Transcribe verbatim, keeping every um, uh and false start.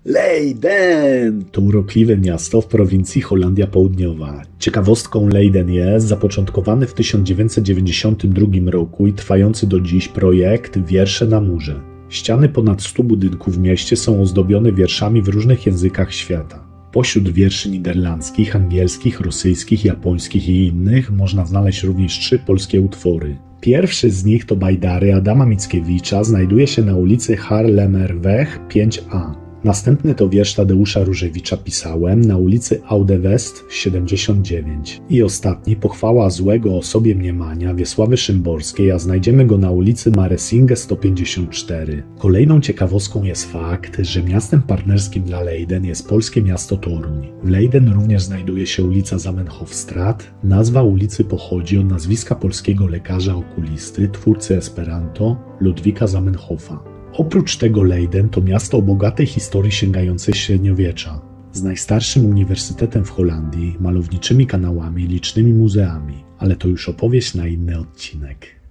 Leiden to urokliwe miasto w prowincji Holandia Południowa. Ciekawostką Leiden jest zapoczątkowany w tysiąc dziewięćset dziewięćdziesiątym drugim roku i trwający do dziś projekt Wiersze na murze. Ściany ponad stu budynków w mieście są ozdobione wierszami w różnych językach świata. Pośród wierszy niderlandzkich, angielskich, rosyjskich, japońskich i innych można znaleźć również trzy polskie utwory. Pierwszy z nich to Bajdary Adama Mickiewicza, znajduje się na ulicy Haarlemmerweg pięć a. Następny to wiersz Tadeusza Różewicza Pisałem na ulicy Oude West siedemdziesiąt dziewięć. I ostatni Pochwała złego o osobie mniemania Wiesławy Szymborskiej, a znajdziemy go na ulicy Maresinge sto pięćdziesiąt cztery. Kolejną ciekawostką jest fakt, że miastem partnerskim dla Leiden jest polskie miasto Toruń. W Leiden również znajduje się ulica Zamenhofstraat. Nazwa ulicy pochodzi od nazwiska polskiego lekarza okulisty, twórcy Esperanto, Ludwika Zamenhofa. Oprócz tego Leiden to miasto o bogatej historii sięgającej średniowiecza, z najstarszym uniwersytetem w Holandii, malowniczymi kanałami i licznymi muzeami, ale to już opowieść na inny odcinek.